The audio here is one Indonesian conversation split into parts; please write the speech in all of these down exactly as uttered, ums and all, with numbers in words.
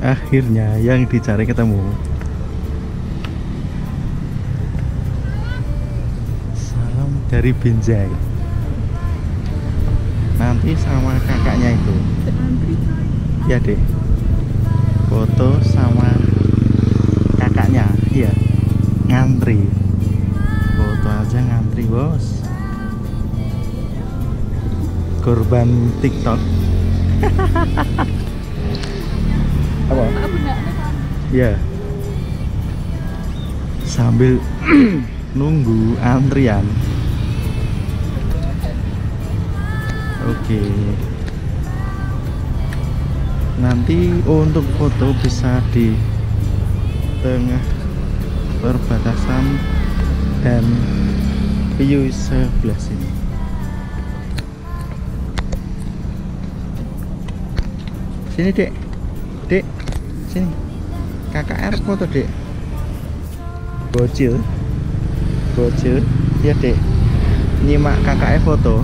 Akhirnya yang dicari ketemu. Salam dari Binjai. Nanti sama kakaknya itu. Ya deh. Foto sama kakaknya. Iya. Ngantri. Foto aja ngantri, Bos. Korban TikTok. Apa? Ya. Sambil nunggu antrian. Oke. Nanti untuk foto bisa di tengah perbatasan dan view sebelah sini. Sini, Dek. Dek. Sini. K K R foto, Dek. Bocil. Bocil. Ya, Dek. Nyimak K K R foto.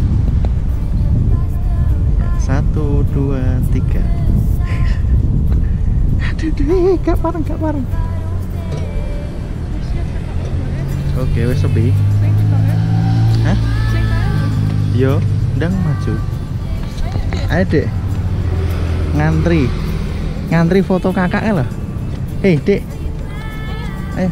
Satu, dua, tiga. Aduh, aduh, gak pareng, gak pareng. Oke, wes sepi. Hah? Yo, ndang maju. Ayo, Dek. Ngantri. Ngantri foto kakaknya lah. Hei, Dek. Ayo.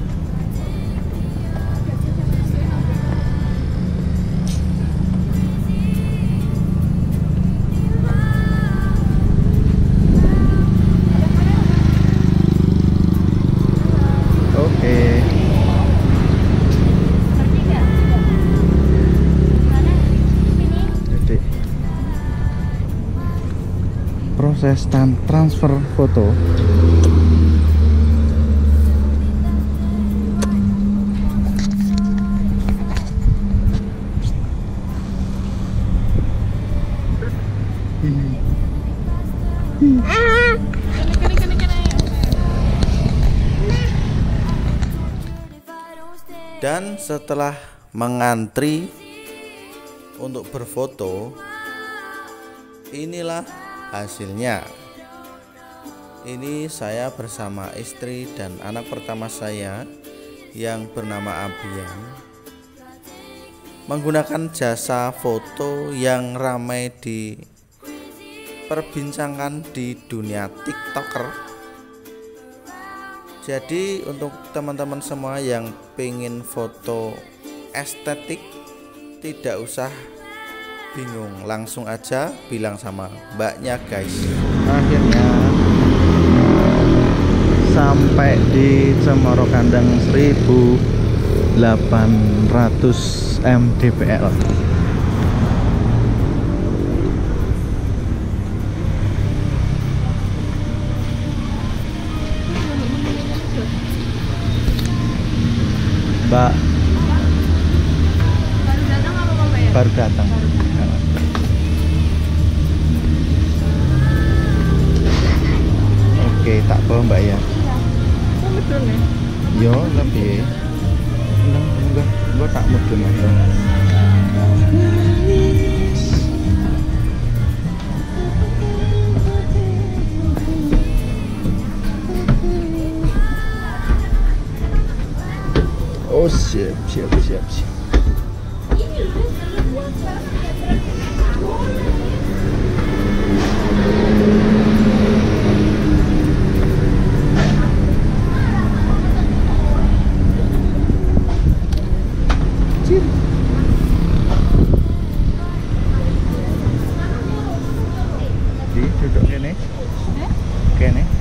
Proses transfer foto. Dan setelah mengantri untuk berfoto, inilah hasilnya. Ini saya bersama istri dan anak pertama saya yang bernama Abian menggunakan jasa foto yang ramai diperbincangkan di dunia TikToker. Jadi untuk teman-teman semua yang pengen foto estetik, tidak usah bingung, langsung aja bilang sama mbaknya, guys. Akhirnya sampai di Cemoro Kandang seribu delapan ratus mdpl. Mbak baru datang apa Mbak ya? Baru datang. Oke, tak bawa Mbak ya. Oh, betul ya? Yo, lebih. Enggak, enggak, gua tak mudun aja. Oh, siap, siap, siap, siap. Di duduk kene. Kene.